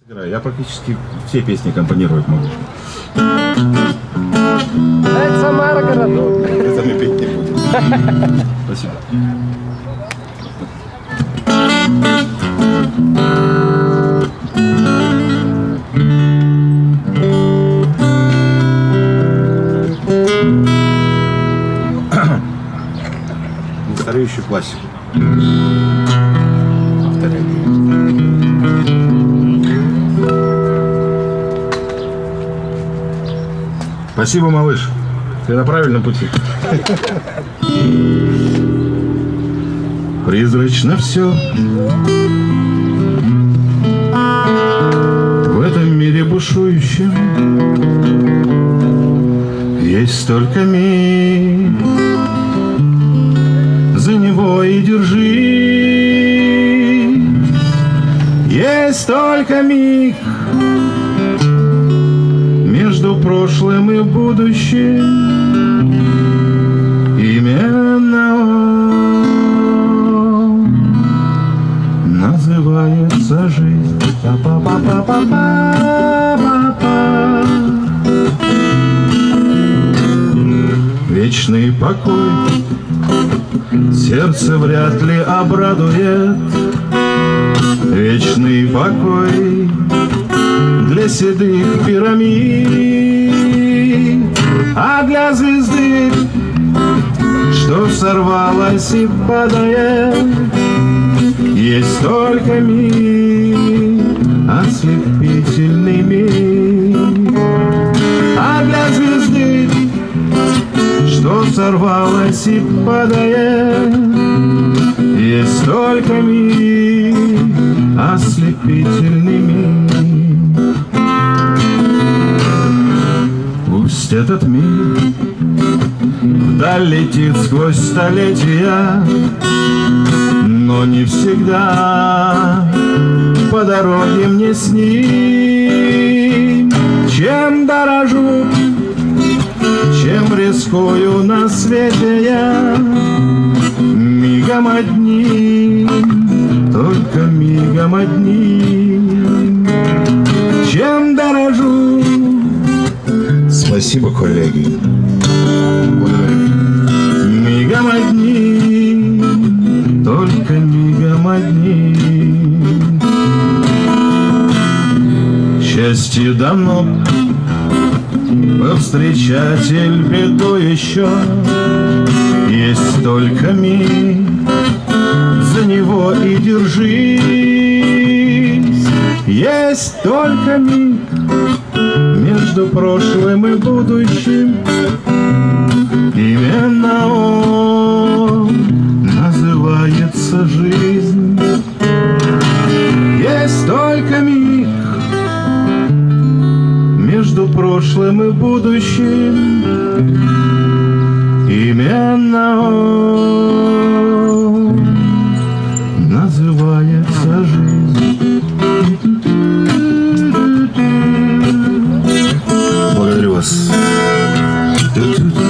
Я практически все песни компонировать могу. Это Самара городок. Это мы петь не будем. Спасибо. Стареющую классику. Спасибо, малыш. Ты на правильном пути. Призрачно все в этом мире бушующем. Есть столько миг, за него и держи. Есть только миг между прошлым и будущим. Именно он называется жизнь. Вечный покой сердце вряд ли обрадует. Вечный покой для седых пирамид, а для звезды, что сорвалась и падает, есть только миг, ослепительный миг. А для звезды, что сорвалась и падает, есть только миг, ослепительный миг. Пусть этот мир вдаль летит сквозь столетия, но не всегда по дороге мне с ним. Чем дорожу, чем рискую на свете я, мигом одним, только мигом одним. Чем дорожу. Спасибо, коллеги. Мигом одним, только мигом одним. Счастье давно повстречатель беду еще. Есть только миг, за него и держись. Есть только миг между прошлым и будущим. Именно он называется жизнь. Есть только миг между прошлым и будущим. Именно он называется жизнь. Благодарю вас.